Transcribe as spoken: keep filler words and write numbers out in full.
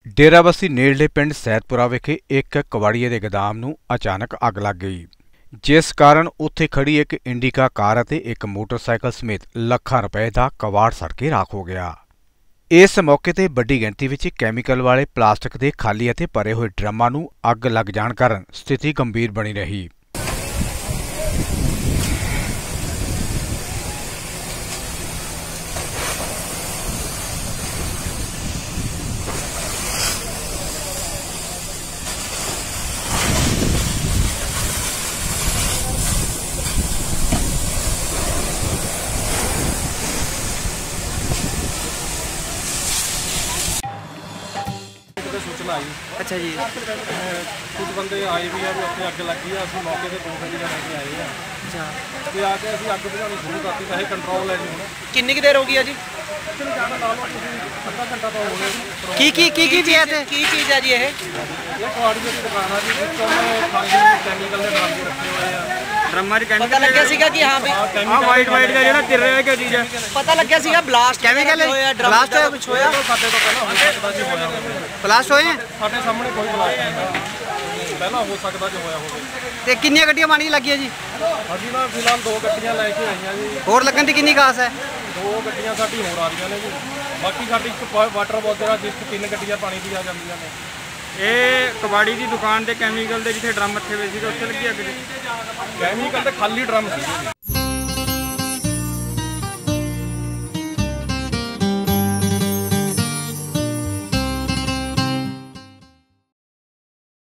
ਡੇਰਾਬੱਸੀ ਨੇੜਲੇ ਪਿੰਡ ਸੈਦਪੁਰਾ ਵਿਖੇ ਇੱਕ ਕਬਾੜੀਏ ਦੇ ਗੋਦਾਮ ਨੂੰ ਅਚਾਨਕ ਅੱਗ ਲੱਗ ਗਈ, ਜਿਸ ਕਾਰਨ ਉੱਥੇ ਖੜੀ ਇੱਕ ਇੰਡੀਕਾ ਕਾਰ ਅਤੇ ਇੱਕ ਮੋਟਰਸਾਈਕਲ ਸਮੇਤ ਲੱਖਾਂ ਰੁਪਏ ਦਾ ਕਬਾੜ ਸੜ ਕੇ ਰਾਖ ਹੋ ਗਿਆ। ਇਸ ਮੌਕੇ ਤੇ ਵੱਡੀ ਗਿਣਤੀ ਵਿੱਚ ਕੈਮੀਕਲ ਵਾਲੇ ਪਲਾਸਟਿਕ ਦੇ ਖਾਲੀ ਅਤੇ ਭਰੇ ਹੋਏ ਡਰਮਾਂ ਨੂੰ ਅੱਗ ਲੱਗ ਜਾਣ ਕਾਰਨ ਸਥਿਤੀ ਗੰਭੀਰ ਬਣੀ ਰਹੀ। सूचना आई। अच्छा जी। कुछ बंदे आए भी है भी उत्थे अग लगी है, असं मौके से दो गड्डियां लैके आए हैं। अच्छा ते आके असं अग बुझानी शुरू करती, वैसे कंट्रोल है जी हुण। किन्नी की देर हो गई है जी? ज़्यादा ला लो तुसीं, अद्धा घंटा तो हो गया। की की की की चीज़ है की चीज़ है जी? ये ये कबाड़ियों की दुकान है जी, जिस उन्होंने खाली कैमिकल के ड्रम रखे हुए हैं। ड्रमां च पता लग्या सीगा कि हाँ भाई हाँ वाइट वाइट का जेड़ा तिर है क्या चीज़ है, पता लग्या सीगा ब्लास्ट केमिकल होया, ब्लास्ट होया, कुछ होया साडे तो पहला हो सकदा जी होया होवे। ब्लास्ट होए हैं साडे सामने कोई ब्लास्ट नहीं पहला हो सकदा जो होया होवे। ते किन्नियां गड्डियां पानी लगी है जी? अभी ना फिलहाल दो गड्डियां लैके आईयां जी। होर लगन दी किन्नी कास है? दो गड्डियां साडी होर आ रहीਆਂ ਨੇ जी, बाकी साडी एक वाटर बॉक्स जिस तीन गड्डियां पानी दी आ ਜਾਂਦੀਆਂ ਨੇ। ਇਹ ਕਬਾੜੀ ਦੀ ਦੁਕਾਨ ਤੇ ਕੈਮੀਕਲ ਦੇ ਜਿੱਥੇ ਡਰਮ ਰੱਖੇ ਹੋਏ ਸੀਗੇ ਉੱਥੇ ਲੱਗੀ ਅੱਗ ਜੀ? ਕੈਮੀਕਲ ਤੇ ਖਾਲੀ ਡਰਮ ਸੀ ਜੀ।